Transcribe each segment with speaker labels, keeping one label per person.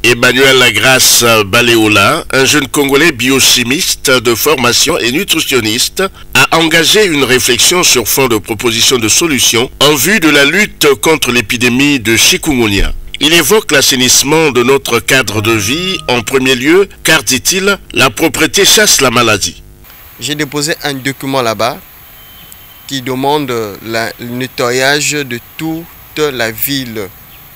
Speaker 1: Emmanuel Lagrasse Baleola, un jeune Congolais biochimiste de formation et nutritionniste, a engagé une réflexion sur fond de propositions de solutions en vue de la lutte contre l'épidémie de chikungunya. Il évoque l'assainissement de notre cadre de vie en premier lieu, car, dit-il, la propreté chasse la maladie.
Speaker 2: J'ai déposé un document là-bas qui demande le nettoyage de toute la ville.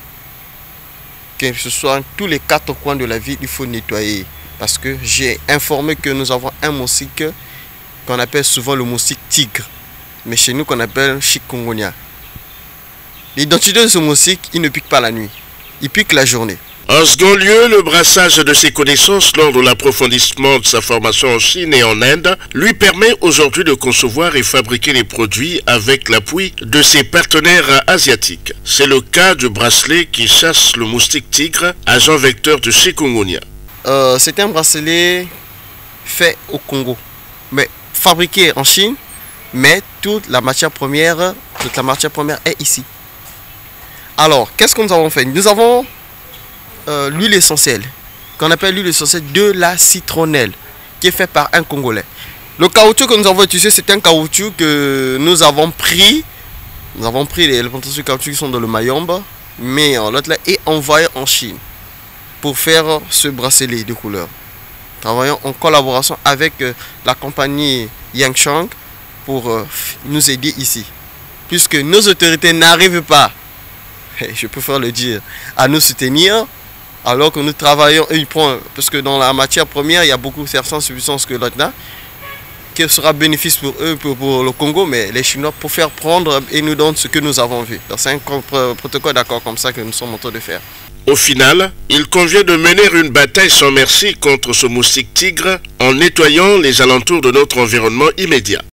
Speaker 2: Que ce soit tous les 4 coins de la ville, il faut nettoyer. Parce que j'ai informé que nous avons un moustique qu'on appelle souvent le moustique tigre. Mais chez nous qu'on appelle chikungunya. L'identité de ce moustique, il ne pique pas la nuit. Il pique la journée.
Speaker 1: En second lieu, le brassage de ses connaissances lors de l'approfondissement de sa formation en Chine et en Inde lui permet aujourd'hui de concevoir et fabriquer les produits avec l'appui de ses partenaires asiatiques. C'est le cas du bracelet qui chasse le moustique tigre, agent vecteur de chikungunya.
Speaker 2: C'est un bracelet fait au Congo, mais fabriqué en Chine, mais toute la matière première est ici. Alors, qu'est-ce que nous avons fait? Nous avons l'huile essentielle, qu'on appelle l'huile essentielle de la citronnelle, qui est faite par un Congolais. Le caoutchouc que nous avons utilisé, c'est un caoutchouc que nous avons pris. Nous avons pris les plantations de caoutchouc qui sont dans le Mayombe, mais en l'autre là, et envoyé en Chine pour faire ce bracelet de couleur. Travaillons en collaboration avec la compagnie Yangshang pour nous aider ici. Puisque nos autorités n'arrivent pas, je préfère le dire, à nous soutenir, alors que nous travaillons, parce que dans la matière première, il y a beaucoup de certaines substances que l'autre là, qui sera bénéfice pour eux, pour le Congo, mais les Chinois, pour faire prendre et nous donnent ce que nous avons vu. C'est un protocole d'accord comme ça que nous sommes en train de faire.
Speaker 1: Au final, il convient de mener une bataille sans merci contre ce moustique tigre en nettoyant les alentours de notre environnement immédiat.